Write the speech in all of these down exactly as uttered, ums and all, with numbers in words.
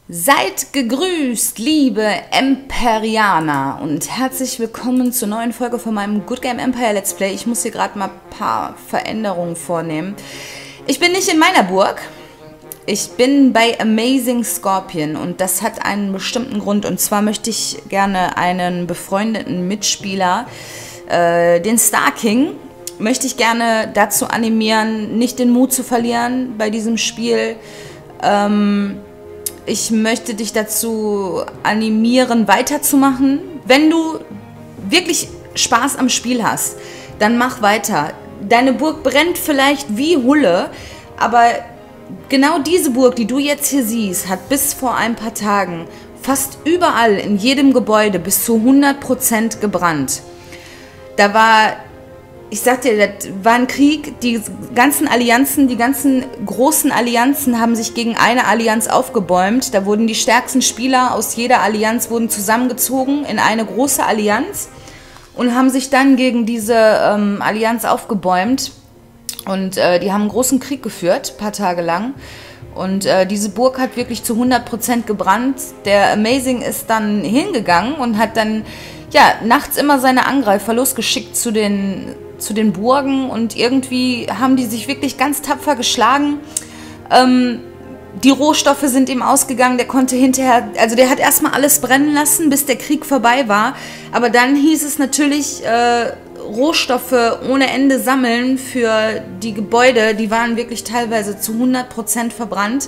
Seid gegrüßt, liebe Emperianer, und herzlich willkommen zur neuen Folge von meinem Good Game Empire Let's Play. Ich muss hier gerade mal ein paar Veränderungen vornehmen. Ich bin nicht in meiner Burg, ich bin bei Amazing Scorpion und das hat einen bestimmten Grund. Und zwar möchte ich gerne einen befreundeten Mitspieler, äh, den Star King, möchte ich gerne dazu animieren, nicht den Mut zu verlieren bei diesem Spiel. Ähm... Ich möchte dich dazu animieren, weiterzumachen. Wenn du wirklich Spaß am Spiel hast, dann mach weiter. Deine Burg brennt vielleicht wie Hulle, aber genau diese Burg, die du jetzt hier siehst, hat bis vor ein paar Tagen fast überall in jedem Gebäude bis zu hundert Prozent gebrannt. Da war... Ich sag dir, das war ein Krieg, die ganzen Allianzen, die ganzen großen Allianzen haben sich gegen eine Allianz aufgebäumt. Da wurden die stärksten Spieler aus jeder Allianz wurden zusammengezogen in eine große Allianz und haben sich dann gegen diese ähm, Allianz aufgebäumt. Und äh, die haben einen großen Krieg geführt, ein paar Tage lang. Und äh, diese Burg hat wirklich zu hundert Prozent gebrannt. Der Amazing ist dann hingegangen und hat dann ja, nachts immer seine Angreifer losgeschickt zu den... zu den Burgen, und irgendwie haben die sich wirklich ganz tapfer geschlagen. Ähm, die Rohstoffe sind ihm ausgegangen, der konnte hinterher, also der hat erstmal alles brennen lassen, bis der Krieg vorbei war, aber dann hieß es natürlich, äh, Rohstoffe ohne Ende sammeln für die Gebäude, die waren wirklich teilweise zu hundert Prozent verbrannt.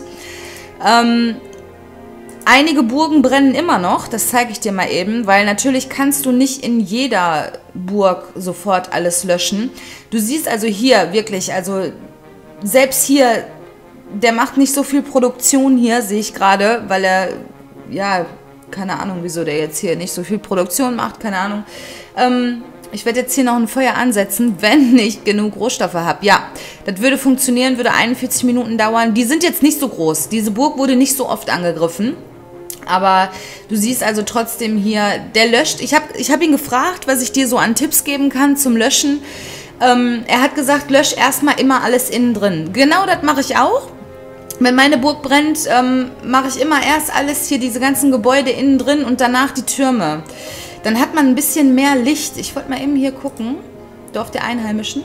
Ähm, Einige Burgen brennen immer noch, das zeige ich dir mal eben, weil natürlich kannst du nicht in jeder Burg sofort alles löschen. Du siehst also hier wirklich, also selbst hier, der macht nicht so viel Produktion hier, sehe ich gerade, weil er, ja, keine Ahnung, wieso der jetzt hier nicht so viel Produktion macht, keine Ahnung. Ähm, ich werde jetzt hier noch ein Feuer ansetzen, wenn ich genug Rohstoffe habe. Ja, das würde funktionieren, würde einundvierzig Minuten dauern. Die sind jetzt nicht so groß, diese Burg wurde nicht so oft angegriffen. Aber du siehst also trotzdem hier, der löscht. Ich habe ich hab ihn gefragt, was ich dir so an Tipps geben kann zum Löschen. Ähm, er hat gesagt, lösch erstmal immer alles innen drin. Genau das mache ich auch. Wenn meine Burg brennt, ähm, mache ich immer erst alles hier, diese ganzen Gebäude innen drin und danach die Türme. Dann hat man ein bisschen mehr Licht. Ich wollte mal eben hier gucken. Dorf der Einheimischen.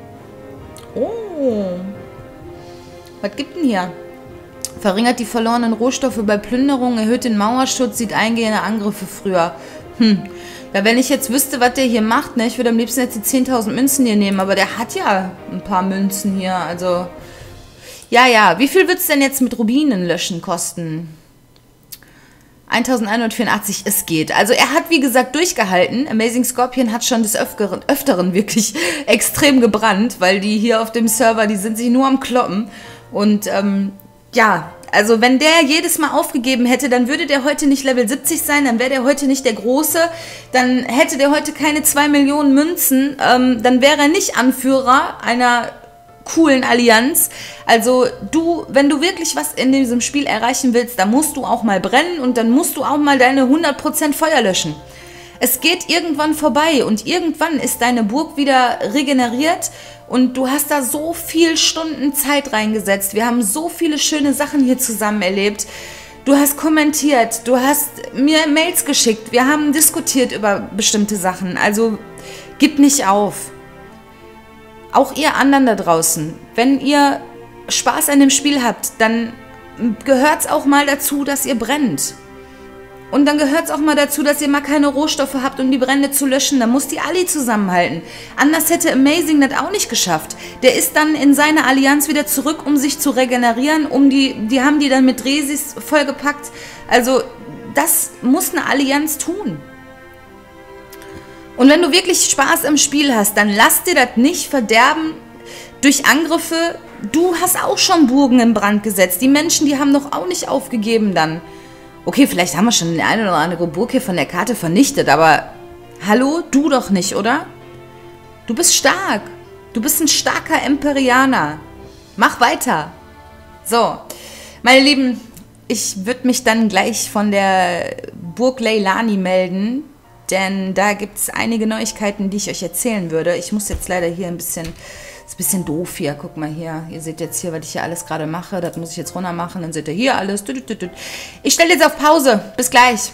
Oh. Was gibt denn hier? Verringert die verlorenen Rohstoffe bei Plünderung, erhöht den Mauerschutz, sieht eingehende Angriffe früher. Hm. Ja, wenn ich jetzt wüsste, was der hier macht, ne, ich würde am liebsten jetzt die zehntausend Münzen hier nehmen, aber der hat ja ein paar Münzen hier, also... Ja, ja, wie viel wird es denn jetzt mit Rubinen löschen kosten? eintausendeinhundertvierundachtzig, es geht. Also er hat, wie gesagt, durchgehalten. Amazing Scorpion hat schon des Öfteren, Öfteren wirklich extrem gebrannt, weil die hier auf dem Server, die sind sich nur am Kloppen. Und, ähm... ja, also wenn der jedes Mal aufgegeben hätte, dann würde der heute nicht Level siebzig sein, dann wäre der heute nicht der Große, dann hätte der heute keine zwei Millionen Münzen, ähm, dann wäre er nicht Anführer einer coolen Allianz. Also du, wenn du wirklich was in diesem Spiel erreichen willst, dann musst du auch mal brennen und dann musst du auch mal deine hundert Prozent Feuer löschen. Es geht irgendwann vorbei und irgendwann ist deine Burg wieder regeneriert und du hast da so viel Stunden Zeit reingesetzt. Wir haben so viele schöne Sachen hier zusammen erlebt. Du hast kommentiert, du hast mir Mails geschickt, wir haben diskutiert über bestimmte Sachen. Also gib nicht auf. Auch ihr anderen da draußen, wenn ihr Spaß an dem Spiel habt, dann gehört es auch mal dazu, dass ihr brennt. Und dann gehört es auch mal dazu, dass ihr mal keine Rohstoffe habt, um die Brände zu löschen. Da muss die Alli zusammenhalten. Anders hätte Amazing das auch nicht geschafft. Der ist dann in seine Allianz wieder zurück, um sich zu regenerieren. Um die, die haben die dann mit Resis vollgepackt. Also das muss eine Allianz tun. Und wenn du wirklich Spaß im Spiel hast, dann lass dir das nicht verderben durch Angriffe. Du hast auch schon Burgen in Brand gesetzt. Die Menschen, die haben doch auch nicht aufgegeben dann. Okay, vielleicht haben wir schon die eine oder andere Burg hier von der Karte vernichtet, aber hallo, du doch nicht, oder? Du bist stark. Du bist ein starker Emperianer. Mach weiter. So, meine Lieben, ich würde mich dann gleich von der Burg Leilani melden, denn da gibt es einige Neuigkeiten, die ich euch erzählen würde. Ich muss jetzt leider hier ein bisschen Ist ein bisschen doof hier. Guck mal hier. Ihr seht jetzt hier, was ich hier alles gerade mache. Das muss ich jetzt runter machen. Dann seht ihr hier alles. Ich stelle jetzt auf Pause. Bis gleich.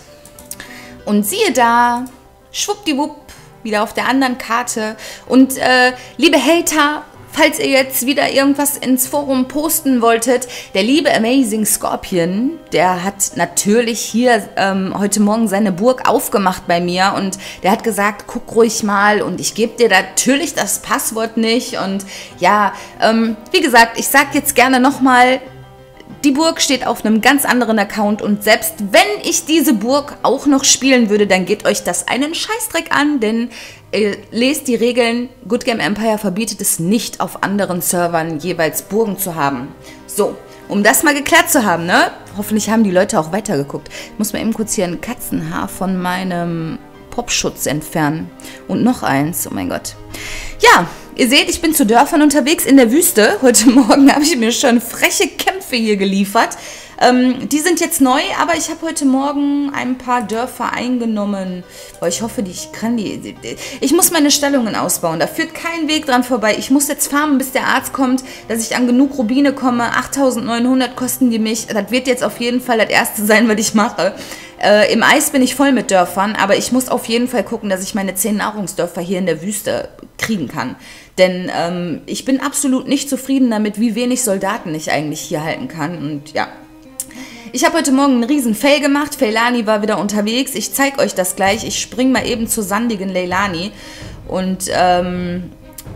Und siehe da, schwuppdiwupp, wieder auf der anderen Karte. Und äh, liebe Hater, falls ihr jetzt wieder irgendwas ins Forum posten wolltet, der liebe Amazing Scorpion, der hat natürlich hier ähm, heute Morgen seine Burg aufgemacht bei mir und der hat gesagt, guck ruhig mal und ich gebe dir natürlich das Passwort nicht und ja, ähm, wie gesagt, ich sag jetzt gerne nochmal, die Burg steht auf einem ganz anderen Account und selbst wenn ich diese Burg auch noch spielen würde, dann geht euch das einen Scheißdreck an, denn ihr lest die Regeln, Good Game Empire verbietet es nicht, auf anderen Servern jeweils Burgen zu haben. So, um das mal geklärt zu haben, ne? Hoffentlich haben die Leute auch weitergeguckt. Ich muss mal eben kurz hier ein Katzenhaar von meinem Popschutz entfernen. Und noch eins, oh mein Gott. Ja, ihr seht, ich bin zu Dörfern unterwegs in der Wüste. Heute Morgen habe ich mir schon freche Kämpfe hier geliefert. Ähm, die sind jetzt neu, aber ich habe heute Morgen ein paar Dörfer eingenommen. Boah, ich hoffe, ich kann die... Ich muss meine Stellungen ausbauen. Da führt kein Weg dran vorbei. Ich muss jetzt farmen, bis der Arzt kommt, dass ich an genug Rubine komme. achttausendneunhundert kosten die mich. Das wird jetzt auf jeden Fall das Erste sein, was ich mache. Äh, Im Eis bin ich voll mit Dörfern, aber ich muss auf jeden Fall gucken, dass ich meine zehn Nahrungsdörfer hier in der Wüste kriegen kann. Denn ähm, ich bin absolut nicht zufrieden damit, wie wenig Soldaten ich eigentlich hier halten kann. Und ja, ich habe heute Morgen einen riesen Fail gemacht. Feilani war wieder unterwegs. Ich zeige euch das gleich. Ich springe mal eben zur sandigen Leilani. Und ähm,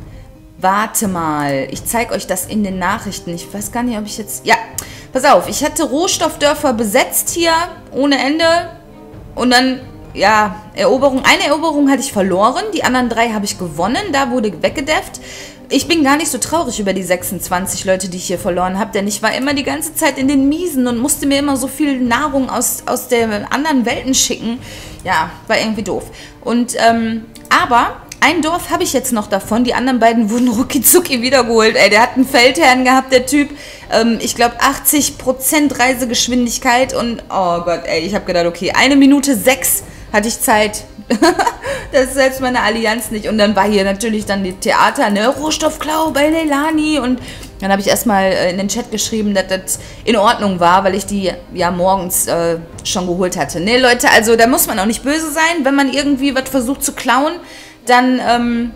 warte mal, ich zeige euch das in den Nachrichten. Ich weiß gar nicht, ob ich jetzt... Ja, pass auf, ich hatte Rohstoffdörfer besetzt hier ohne Ende. Und dann... Ja, Eroberung. Eine Eroberung hatte ich verloren, die anderen drei habe ich gewonnen, da wurde weggedefft. Ich bin gar nicht so traurig über die sechsundzwanzig Leute, die ich hier verloren habe, denn ich war immer die ganze Zeit in den Miesen und musste mir immer so viel Nahrung aus, aus den anderen Welten schicken. Ja, war irgendwie doof. Und, ähm, aber... Ein Dorf habe ich jetzt noch davon, die anderen beiden wurden rucki-zucki wiedergeholt. Ey, der hat einen Feldherrn gehabt, der Typ. Ähm, ich glaube achtzig Prozent Reisegeschwindigkeit und, oh Gott, ey, ich habe gedacht, okay, eine Minute sechs hatte ich Zeit. Das ist selbst meine Allianz nicht. Und dann war hier natürlich dann die Theater, ne, Rohstoffklau bei Leilani und dann habe ich erstmal in den Chat geschrieben, dass das in Ordnung war, weil ich die ja morgens äh, schon geholt hatte. Ne, Leute, also da muss man auch nicht böse sein, wenn man irgendwie was versucht zu klauen. Dann, ähm,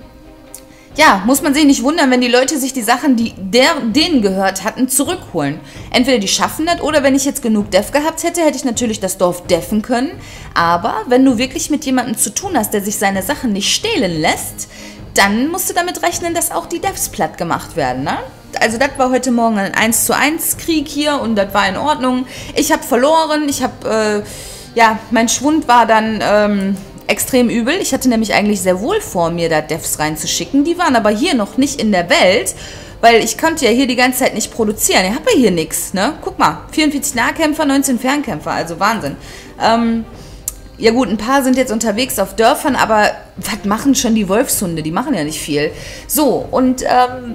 ja, muss man sich nicht wundern, wenn die Leute sich die Sachen, die der, denen gehört hatten, zurückholen. Entweder die schaffen das oder wenn ich jetzt genug Def gehabt hätte, hätte ich natürlich das Dorf deffen können. Aber wenn du wirklich mit jemandem zu tun hast, der sich seine Sachen nicht stehlen lässt, dann musst du damit rechnen, dass auch die Devs platt gemacht werden, ne? Also das war heute Morgen ein eins zu eins Krieg hier und das war in Ordnung. Ich habe verloren, ich habe, äh, ja, mein Schwund war dann... Ähm, extrem übel. Ich hatte nämlich eigentlich sehr wohl vor, mir da Devs reinzuschicken. Die waren aber hier noch nicht in der Welt, weil ich konnte ja hier die ganze Zeit nicht produzieren. Ich habe ja hier nichts, ne? Guck mal, vierundvierzig Nahkämpfer, neunzehn Fernkämpfer, also Wahnsinn. Ähm, ja gut, ein paar sind jetzt unterwegs auf Dörfern, aber was machen schon die Wolfshunde? Die machen ja nicht viel. So, und ähm,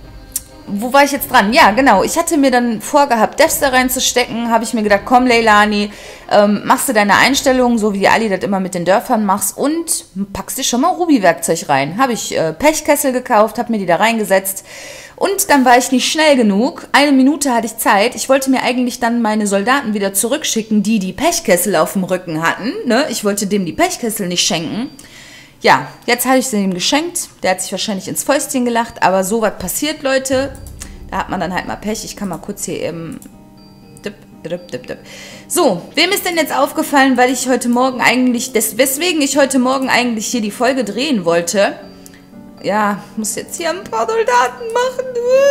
wo war ich jetzt dran? Ja, genau. Ich hatte mir dann vorgehabt, Devs da reinzustecken. Habe ich mir gedacht, komm, Leilani, ähm, machst du deine Einstellungen, so wie die Ali das immer mit den Dörfern machst und packst dir schon mal Ruby-Werkzeug rein. Habe ich äh, Pechkessel gekauft, habe mir die da reingesetzt und dann war ich nicht schnell genug. Eine Minute hatte ich Zeit. Ich wollte mir eigentlich dann meine Soldaten wieder zurückschicken, die die Pechkessel auf dem Rücken hatten. Ne? Ich wollte dem die Pechkessel nicht schenken. Ja, jetzt habe ich sie ihm geschenkt. Der hat sich wahrscheinlich ins Fäustchen gelacht, aber so was passiert, Leute. Da hat man dann halt mal Pech. Ich kann mal kurz hier eben... Dip, dip, dip, dip. So, wem ist denn jetzt aufgefallen, weil ich heute Morgen eigentlich... Des, weswegen ich heute Morgen eigentlich hier die Folge drehen wollte? Ja, muss jetzt hier ein paar Soldaten machen.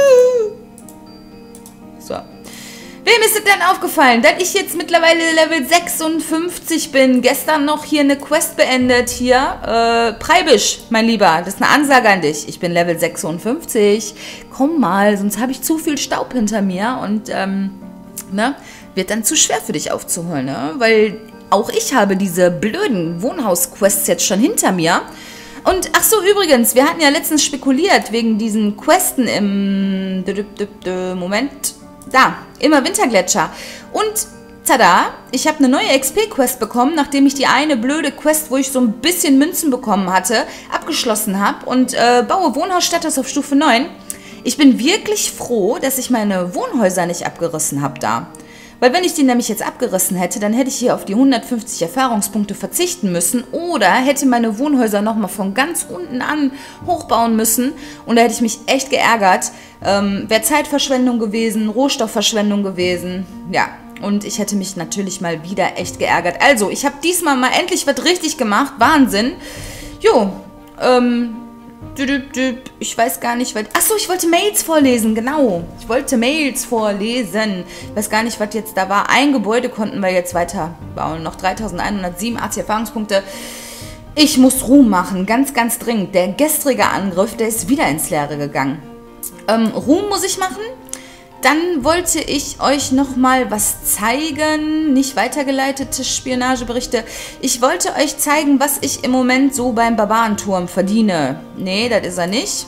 So. Wem ist es denn aufgefallen, dass ich jetzt mittlerweile Level sechsundfünfzig bin? Gestern noch hier eine Quest beendet hier. Äh, Preibisch, mein Lieber, das ist eine Ansage an dich. Ich bin Level sechsundfünfzig. Komm mal, sonst habe ich zu viel Staub hinter mir und, ähm, ne, wird dann zu schwer für dich aufzuholen, ne? Weil auch ich habe diese blöden Wohnhaus-Quests jetzt schon hinter mir. Und, ach so, übrigens, wir hatten ja letztens spekuliert wegen diesen Questen im... Moment... Da, immer Wintergletscher. Und, tada, ich habe eine neue X P-Quest bekommen, nachdem ich die eine blöde Quest, wo ich so ein bisschen Münzen bekommen hatte, abgeschlossen habe. Und äh, baue Wohnhausstatus auf Stufe neun. Ich bin wirklich froh, dass ich meine Wohnhäuser nicht abgerissen habe da. Weil wenn ich die nämlich jetzt abgerissen hätte, dann hätte ich hier auf die hundertfünfzig Erfahrungspunkte verzichten müssen oder hätte meine Wohnhäuser nochmal von ganz unten an hochbauen müssen und da hätte ich mich echt geärgert. Ähm, wäre Zeitverschwendung gewesen, Rohstoffverschwendung gewesen, ja. Und ich hätte mich natürlich mal wieder echt geärgert. Also, ich habe diesmal mal endlich was richtig gemacht, Wahnsinn. Jo, ähm... Ich weiß gar nicht, weil... Achso, ich wollte Mails vorlesen, genau. Ich wollte Mails vorlesen. Ich weiß gar nicht, was jetzt da war. Ein Gebäude konnten wir jetzt weiterbauen. Noch dreitausendeinhundertsiebenundachtzig Erfahrungspunkte. Ich muss Ruhm machen, ganz, ganz dringend. Der gestrige Angriff, der ist wieder ins Leere gegangen. Ähm, Ruhm muss ich machen. Dann wollte ich euch nochmal was zeigen, nicht weitergeleitete Spionageberichte. Ich wollte euch zeigen, was ich im Moment so beim Barbarenturm verdiene. Nee, das ist er nicht.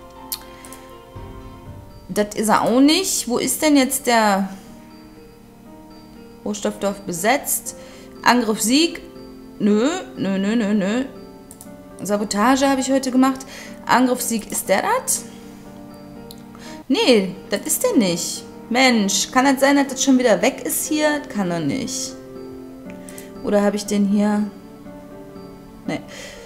Das ist er auch nicht. Wo ist denn jetzt der Rohstoffdorf besetzt? Angriff Sieg? Nö, nö, nö, nö, nö. Sabotage habe ich heute gemacht. Angriff Sieg, ist der das? Nee, das ist der nicht. Mensch, kann das sein, dass das schon wieder weg ist hier? Kann er nicht. Oder habe ich den hier? Nee.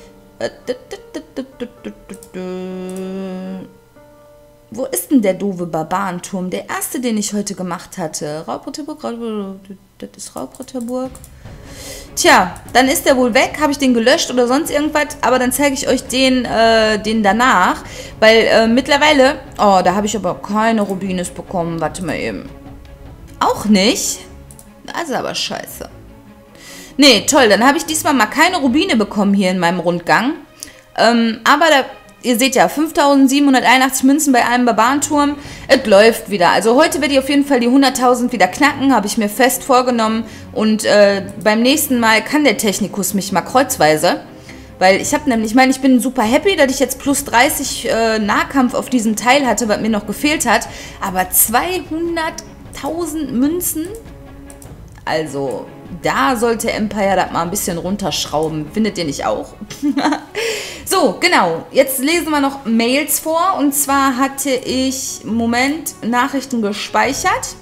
Wo ist denn der doofe Barbarenturm? Der erste, den ich heute gemacht hatte. Raubritterburg? Das ist Raubritterburg. Tja, dann ist der wohl weg, habe ich den gelöscht oder sonst irgendwas, aber dann zeige ich euch den, äh, den danach, weil äh, mittlerweile, oh, da habe ich aber keine Rubines bekommen, warte mal eben. Auch nicht? Das ist aber scheiße. Nee, toll, dann habe ich diesmal mal keine Rubine bekommen hier in meinem Rundgang, ähm, aber da... Ihr seht ja, fünftausendsiebenhunderteinundachtzig Münzen bei einem Barbarenturm. Es läuft wieder. Also heute werde ich auf jeden Fall die hunderttausend wieder knacken, habe ich mir fest vorgenommen. Und äh, beim nächsten Mal kann der Technikus mich mal kreuzweise. Weil ich habe nämlich, ich meine, ich bin super happy, dass ich jetzt plus dreißig äh, Nahkampf auf diesem Teil hatte, was mir noch gefehlt hat. Aber zweihunderttausend Münzen? Also... Da sollte Empire das mal ein bisschen runterschrauben. Findet ihr nicht auch? So, genau. Jetzt lesen wir noch Mails vor. Und zwar hatte ich, Moment, Nachrichten gespeichert.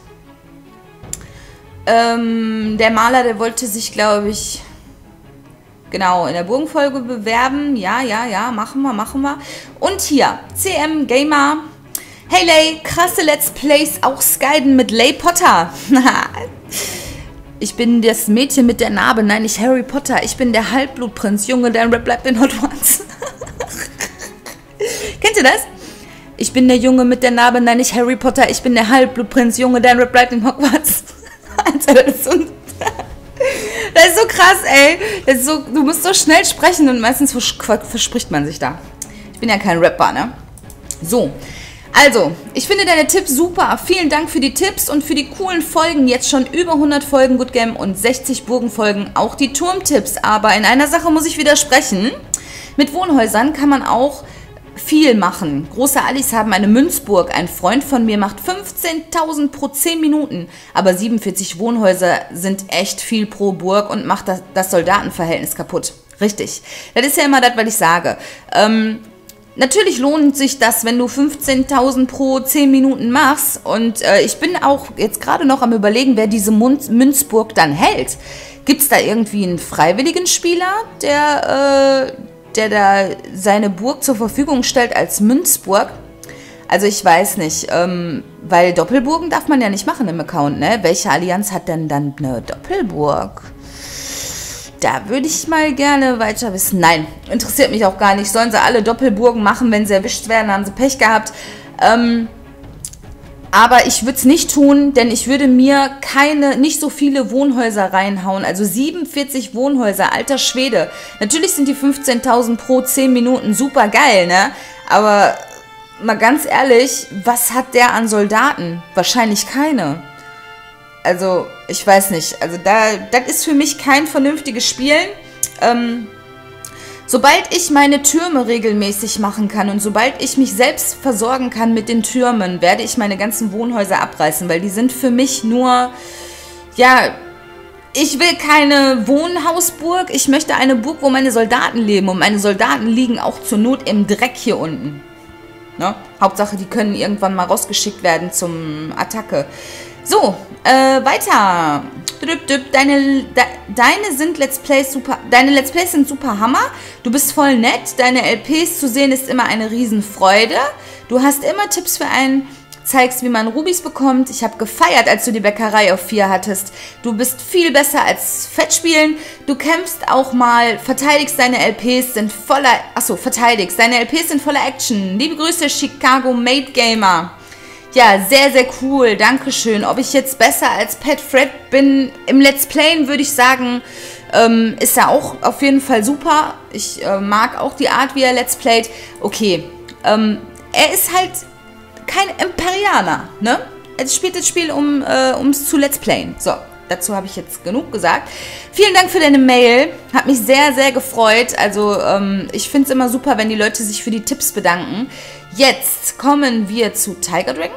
Ähm, der Maler, der wollte sich, glaube ich, genau, in der Burgenfolge bewerben. Ja, ja, ja, machen wir, machen wir. Und hier, C M Gamer. Hey Lay, krasse Let's Plays, auch Skyden mit Lay Potter. Ich bin das Mädchen mit der Narbe. Nein, nicht Harry Potter. Ich bin der Halbblutprinz. Junge, dein Rap bleibt in Hogwarts. Kennt ihr das? Ich bin der Junge mit der Narbe. Nein, nicht Harry Potter. Ich bin der Halbblutprinz. Junge, dein Rap bleibt in Hogwarts. Alter, das ist so... Das ist so krass, ey. Das ist so, du musst so schnell sprechen und meistens vers verspricht man sich da. Ich bin ja kein Rapper, ne? So. Also, ich finde deine Tipps super. Vielen Dank für die Tipps und für die coolen Folgen. Jetzt schon über hundert Folgen Good Game und sechzig Burgenfolgen. Auch die Turmtipps. Aber in einer Sache muss ich widersprechen. Mit Wohnhäusern kann man auch viel machen. Große Allis haben eine Münzburg. Ein Freund von mir macht fünfzehntausend pro zehn Minuten. Aber siebenundvierzig Wohnhäuser sind echt viel pro Burg und macht das, das Soldatenverhältnis kaputt. Richtig. Das ist ja immer das, was ich sage. Ähm... Natürlich lohnt sich das, wenn du fünfzehntausend pro zehn Minuten machst. Und äh, ich bin auch jetzt gerade noch am Überlegen, wer diese Münz Münzburg dann hält. Gibt es da irgendwie einen freiwilligen Spieler, der, äh, der da seine Burg zur Verfügung stellt als Münzburg? Also ich weiß nicht, ähm, weil Doppelburgen darf man ja nicht machen im Account, ne? Welche Allianz hat denn dann eine Doppelburg? Da würde ich mal gerne weiter wissen. Nein, interessiert mich auch gar nicht. Sollen sie alle Doppelburgen machen, wenn sie erwischt werden, haben sie Pech gehabt. Ähm, aber ich würde es nicht tun, denn ich würde mir keine, nicht so viele Wohnhäuser reinhauen. Also siebenundvierzig Wohnhäuser, alter Schwede. Natürlich sind die fünfzehntausend pro zehn Minuten super geil, ne? Aber mal ganz ehrlich, was hat der an Soldaten? Wahrscheinlich keine. Also, ich weiß nicht. Also, da, das ist für mich kein vernünftiges Spielen. Ähm, sobald ich meine Türme regelmäßig machen kann und sobald ich mich selbst versorgen kann mit den Türmen, werde ich meine ganzen Wohnhäuser abreißen, weil die sind für mich nur, ja, ich will keine Wohnhausburg. Ich möchte eine Burg, wo meine Soldaten leben und meine Soldaten liegen auch zur Not im Dreck hier unten. Ne? Hauptsache, die können irgendwann mal rausgeschickt werden zum Attacke. So, äh, weiter. Deine, de, deine sind Let's Plays super, deine Let's Plays sind super Hammer. Du bist voll nett. Deine L Ps zu sehen ist immer eine Riesenfreude. Du hast immer Tipps für einen, zeigst, wie man Rubis bekommt. Ich habe gefeiert, als du die Bäckerei auf vier hattest. Du bist viel besser als Fettspielen. Du kämpfst auch mal, verteidigst deine L Ps, sind voller, achso, verteidigst. Deine L Ps sind voller Action. Liebe Grüße, Chicago Made Gamer. Ja, sehr, sehr cool. Dankeschön. Ob ich jetzt besser als Pat Fred bin im Let's Playen, würde ich sagen, ähm, ist er auch auf jeden Fall super. Ich äh, mag auch die Art, wie er Let's Playt. Okay, ähm, er ist halt kein Imperianer, ne? Er spielt das Spiel, um es zu Let's Playen. So, dazu habe ich jetzt genug gesagt. Vielen Dank für deine Mail. Hat mich sehr, sehr gefreut. Also, ähm, ich finde es immer super, wenn die Leute sich für die Tipps bedanken. Jetzt kommen wir zu Tiger Dragon.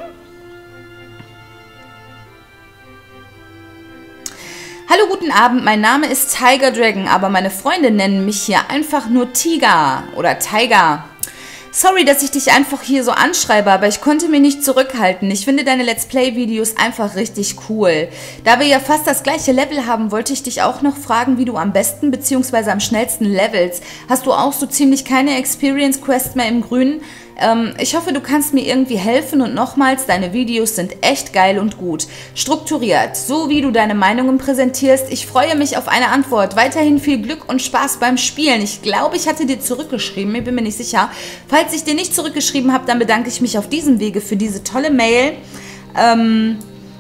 Hallo, guten Abend. Mein Name ist Tiger Dragon, aber meine Freunde nennen mich hier einfach nur Tiger oder Tiger. Sorry, dass ich dich einfach hier so anschreibe, aber ich konnte mich nicht zurückhalten. Ich finde deine Let's Play-Videos einfach richtig cool. Da wir ja fast das gleiche Level haben, wollte ich dich auch noch fragen, wie du am besten bzw. am schnellsten levelst. Hast du auch so ziemlich keine Experience-Quest mehr im Grünen? Ähm, ich hoffe, du kannst mir irgendwie helfen und nochmals, deine Videos sind echt geil und gut. Strukturiert, so wie du deine Meinungen präsentierst. Ich freue mich auf eine Antwort. Weiterhin viel Glück und Spaß beim Spielen. Ich glaube, ich hatte dir zurückgeschrieben, ich bin mir nicht sicher. Falls ich dir nicht zurückgeschrieben habe, dann bedanke ich mich auf diesem Wege für diese tolle Mail. Ähm...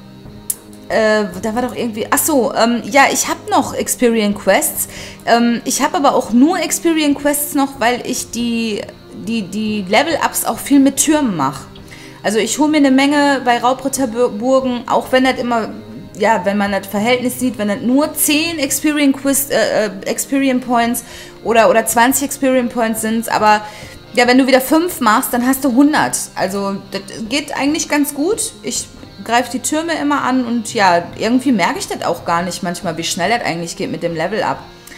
Äh, da war doch irgendwie... Achso, ähm, ja, ich habe noch Experience Quests. Ähm, ich habe aber auch nur Experience Quests noch, weil ich die, die, die Level-Ups auch viel mit Türmen mache. Also ich hole mir eine Menge bei Raubritterburgen, auch wenn das immer... Ja, wenn man das Verhältnis sieht, wenn das nur zehn Experience, Quest, äh, Experience Points oder, oder zwanzig Experience Points sind, aber... Ja, wenn du wieder fünf machst, dann hast du hundert. Also das geht eigentlich ganz gut. Ich greife die Türme immer an und ja, irgendwie merke ich das auch gar nicht manchmal, wie schnell das eigentlich geht mit dem Level-Up.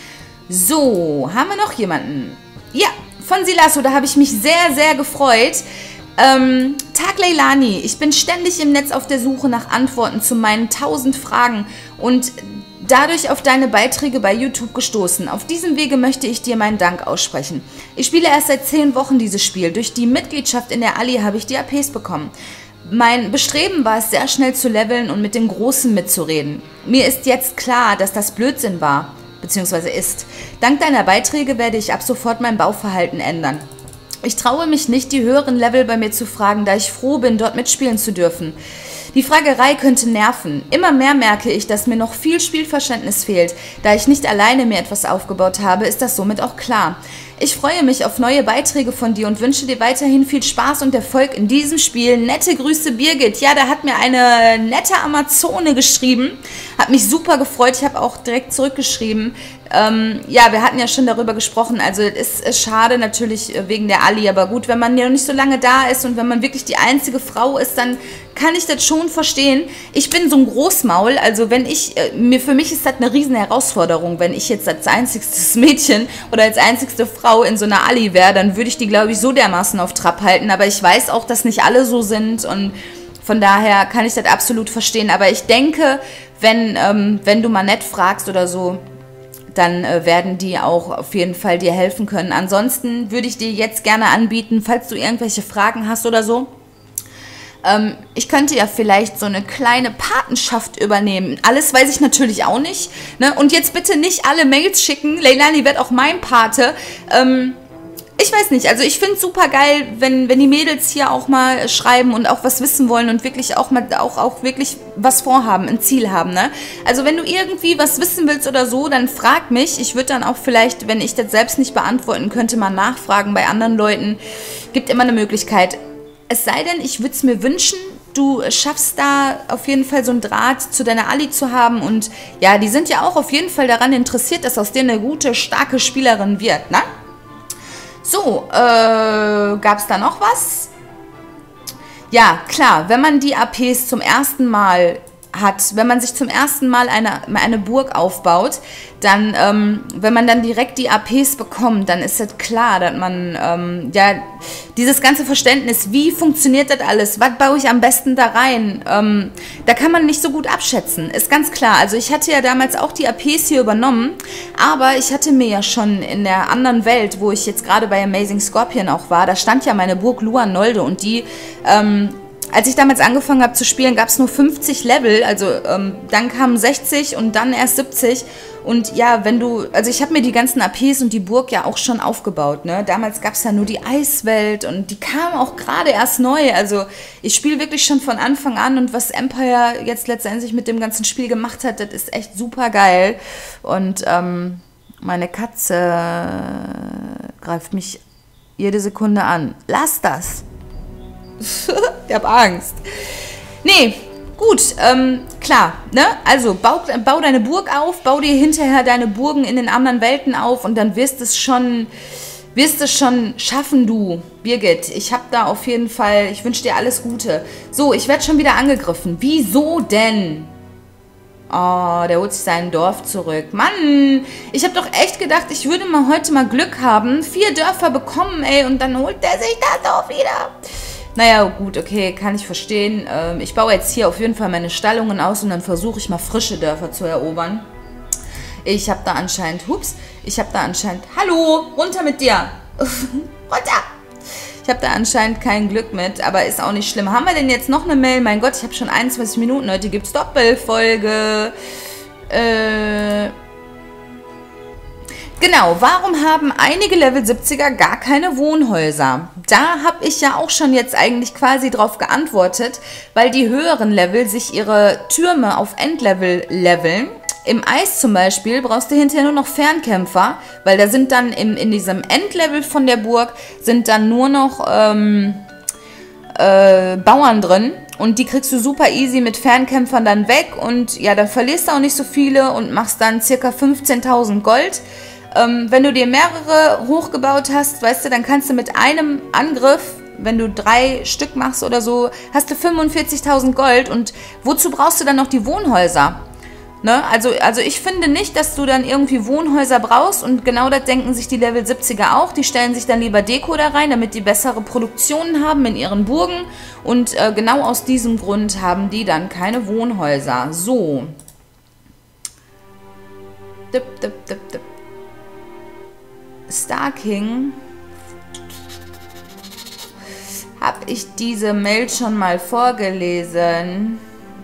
So, haben wir noch jemanden? Ja, von Silasso, da habe ich mich sehr, sehr gefreut. Ähm, Tag Leilani, ich bin ständig im Netz auf der Suche nach Antworten zu meinen tausend Fragen und dadurch auf deine Beiträge bei YouTube gestoßen. Auf diesem Wege möchte ich dir meinen Dank aussprechen. Ich spiele erst seit zehn Wochen dieses Spiel. Durch die Mitgliedschaft in der Alli habe ich die A Ps bekommen. Mein Bestreben war es, sehr schnell zu leveln und mit den Großen mitzureden. Mir ist jetzt klar, dass das Blödsinn war, beziehungsweise ist. Dank deiner Beiträge werde ich ab sofort mein Bauverhalten ändern. Ich traue mich nicht, die höheren Level bei mir zu fragen, da ich froh bin, dort mitspielen zu dürfen. Die Fragerei könnte nerven. Immer mehr merke ich, dass mir noch viel Spielverständnis fehlt. Da ich nicht alleine mir etwas aufgebaut habe, ist das somit auch klar. Ich freue mich auf neue Beiträge von dir und wünsche dir weiterhin viel Spaß und Erfolg in diesem Spiel. Nette Grüße, Birgit. Ja, da hat mir eine nette Amazone geschrieben. Hat mich super gefreut. Ich habe auch direkt zurückgeschrieben. Ähm, ja, wir hatten ja schon darüber gesprochen. Also es ist schade natürlich wegen der Ali. Aber gut, wenn man ja noch nicht so lange da ist und wenn man wirklich die einzige Frau ist, dann kann ich das schon verstehen. Ich bin so ein Großmaul. Also wenn ich, mir für mich ist das eine riesen Herausforderung. Wenn ich jetzt als einzigstes Mädchen oder als einzigste Frau in so einer Ali wäre, dann würde ich die, glaube ich, so dermaßen auf Trab halten. Aber ich weiß auch, dass nicht alle so sind und von daher kann ich das absolut verstehen. Aber ich denke, wenn, ähm, wenn du mal nett fragst oder so, dann äh, werden die auch auf jeden Fall dir helfen können. Ansonsten würde ich dir jetzt gerne anbieten, falls du irgendwelche Fragen hast oder so, ähm, ich könnte ja vielleicht so eine kleine Patenschaft übernehmen. Alles weiß ich natürlich auch nicht. Ne? Und jetzt bitte nicht alle Mails schicken. Leilani wird auch mein Pate. Ähm, ich weiß nicht, also ich finde es super geil, wenn, wenn die Mädels hier auch mal schreiben und auch was wissen wollen und wirklich auch mal auch, auch wirklich was vorhaben, ein Ziel haben, ne? Also wenn du irgendwie was wissen willst oder so, dann frag mich. Ich würde dann auch vielleicht, wenn ich das selbst nicht beantworten könnte, mal nachfragen bei anderen Leuten. Gibt immer eine Möglichkeit. Es sei denn, ich würde es mir wünschen, du schaffst da auf jeden Fall so einen Draht zu deiner Ali zu haben und ja, die sind ja auch auf jeden Fall daran interessiert, dass aus dir eine gute, starke Spielerin wird, ne? So, äh, gab es da noch was? Ja, klar, wenn man die A Ps zum ersten Mal hat, wenn man sich zum ersten Mal eine, eine Burg aufbaut, dann, ähm, wenn man dann direkt die A Ps bekommt, dann ist es klar, dass man, ähm, ja, dieses ganze Verständnis, wie funktioniert das alles, was baue ich am besten da rein, ähm, da kann man nicht so gut abschätzen, ist ganz klar. Also ich hatte ja damals auch die A Ps hier übernommen, aber ich hatte mir ja schon in der anderen Welt, wo ich jetzt gerade bei Amazing Scorpion auch war, da stand ja meine Burg Luanolde und die, ähm, als ich damals angefangen habe zu spielen, gab es nur fünfzig Level, also ähm, dann kamen sechzig und dann erst siebzig. Und ja, wenn du, also ich habe mir die ganzen A Ps und die Burg ja auch schon aufgebaut, ne? Damals gab es ja nur die Eiswelt und die kam auch gerade erst neu. Also ich spiele wirklich schon von Anfang an und was Empire jetzt letztendlich mit dem ganzen Spiel gemacht hat, das ist echt super geil. Und ähm, meine Katze greift mich jede Sekunde an. Lass das! Ich hab Angst. Nee, gut, ähm, klar, ne? Also bau, bau deine Burg auf, bau dir hinterher deine Burgen in den anderen Welten auf und dann wirst es schon, wirst es schon schaffen, du, Birgit. Ich hab da auf jeden Fall, ich wünsche dir alles Gute. So, ich werde schon wieder angegriffen. Wieso denn? Oh, der holt sich sein Dorf zurück. Mann, ich habe doch echt gedacht, ich würde mal heute mal Glück haben. Vier Dörfer bekommen, ey, und dann holt der sich das Dorf wieder. Naja, gut, okay, kann ich verstehen. Ähm, ich baue jetzt hier auf jeden Fall meine Stallungen aus und dann versuche ich mal frische Dörfer zu erobern. Ich habe da anscheinend, hups, ich habe da anscheinend, hallo, runter mit dir. Runter. Ich habe da anscheinend kein Glück mit, aber ist auch nicht schlimm. Haben wir denn jetzt noch eine Mail? Mein Gott, ich habe schon einundzwanzig Minuten, heute gibt es Doppelfolge. Äh... Genau, warum haben einige Level siebziger gar keine Wohnhäuser? Da habe ich ja auch schon jetzt eigentlich quasi drauf geantwortet, weil die höheren Level sich ihre Türme auf Endlevel leveln. Im Eis zum Beispiel brauchst du hinterher nur noch Fernkämpfer, weil da sind dann im, in diesem Endlevel von der Burg sind dann nur noch ähm, äh, Bauern drin. Und die kriegst du super easy mit Fernkämpfern dann weg und ja, dann verlierst du auch nicht so viele und machst dann circa fünfzehntausend Gold. Ähm, wenn du dir mehrere hochgebaut hast, weißt du, dann kannst du mit einem Angriff, wenn du drei Stück machst oder so, hast du fünfundvierzigtausend Gold. Und wozu brauchst du dann noch die Wohnhäuser? Ne? Also, also ich finde nicht, dass du dann irgendwie Wohnhäuser brauchst und genau das denken sich die Level siebziger auch. Die stellen sich dann lieber Deko da rein, damit die bessere Produktionen haben in ihren Burgen. Und äh, genau aus diesem Grund haben die dann keine Wohnhäuser. So. Dip, dip, dip, dip. Star King. Habe ich diese Mail schon mal vorgelesen?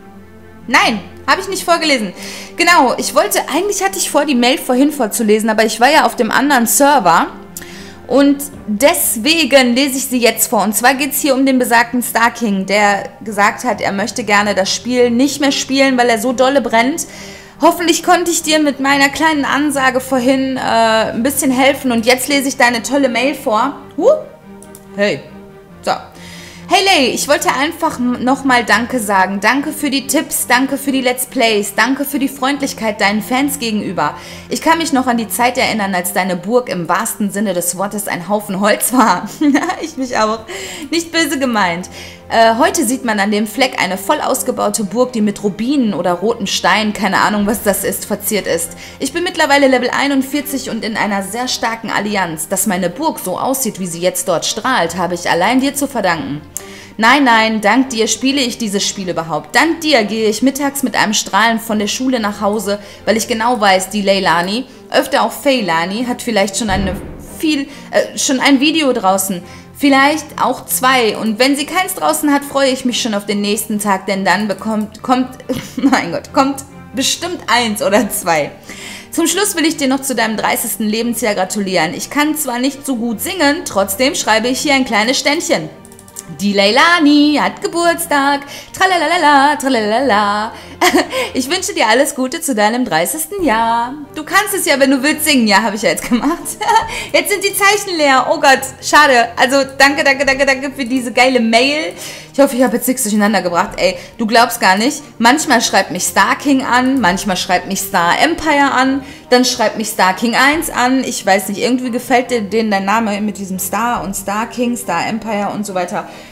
Nein, habe ich nicht vorgelesen. Genau, ich wollte, eigentlich hatte ich vor, die Mail vorhin vorzulesen, aber ich war ja auf dem anderen Server und deswegen lese ich sie jetzt vor. Und zwar geht es hier um den besagten Star King, der gesagt hat, er möchte gerne das Spiel nicht mehr spielen, weil er so dolle brennt. Hoffentlich konnte ich dir mit meiner kleinen Ansage vorhin äh, ein bisschen helfen und jetzt lese ich deine tolle Mail vor. Huh? Hey, so. Hey Lay, ich wollte einfach nochmal Danke sagen. Danke für die Tipps, danke für die Let's Plays, danke für die Freundlichkeit deinen Fans gegenüber. Ich kann mich noch an die Zeit erinnern, als deine Burg im wahrsten Sinne des Wortes ein Haufen Holz war. Ich mich auch. Nicht böse gemeint. Äh, heute sieht man an dem Fleck eine voll ausgebaute Burg, die mit Rubinen oder roten Steinen, keine Ahnung was das ist, verziert ist. Ich bin mittlerweile Level einundvierzig und in einer sehr starken Allianz. Dass meine Burg so aussieht, wie sie jetzt dort strahlt, habe ich allein dir zu verdanken. Nein, nein, dank dir spiele ich dieses Spiel überhaupt. Dank dir gehe ich mittags mit einem Strahlen von der Schule nach Hause, weil ich genau weiß, die Leilani, öfter auch Feilani, hat vielleicht schon, eine viel, äh, schon ein Video draußen. Vielleicht auch zwei. Und wenn sie keins draußen hat, freue ich mich schon auf den nächsten Tag, denn dann bekommt, kommt, mein Gott, kommt bestimmt eins oder zwei. Zum Schluss will ich dir noch zu deinem dreißigsten Lebensjahr gratulieren. Ich kann zwar nicht so gut singen, trotzdem schreibe ich hier ein kleines Ständchen. Die Leilani hat Geburtstag, tralalala, tralalala. Ich wünsche dir alles Gute zu deinem dreißigsten Jahr. Du kannst es ja, wenn du willst, singen. Ja, habe ich ja jetzt gemacht. Jetzt sind die Zeichen leer. Oh Gott, schade. Also danke, danke, danke, danke für diese geile Mail. Ich hoffe, ich habe jetzt nichts durcheinander gebracht. Ey, du glaubst gar nicht. Manchmal schreibt mich Star King an, manchmal schreibt mich Star Empire an, dann schreibt mich Star King eins an. Ich weiß nicht, irgendwie gefällt dir denen dein Name mit diesem Star und Star King, Star Empire und so weiter.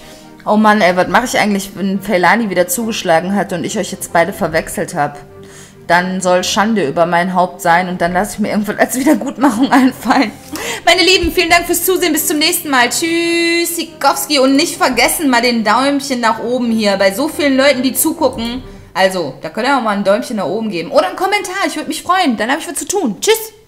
Oh Mann, ey, was mache ich eigentlich, wenn Feilani wieder zugeschlagen hat und ich euch jetzt beide verwechselt habe? Dann soll Schande über mein Haupt sein und dann lasse ich mir irgendwas als Wiedergutmachung einfallen. Meine Lieben, vielen Dank fürs Zusehen. Bis zum nächsten Mal. Tschüss, Sikowski. Und nicht vergessen, mal den Däumchen nach oben hier. Bei so vielen Leuten, die zugucken. Also, da könnt ihr auch mal ein Däumchen nach oben geben. Oder einen Kommentar. Ich würde mich freuen. Dann habe ich was zu tun. Tschüss.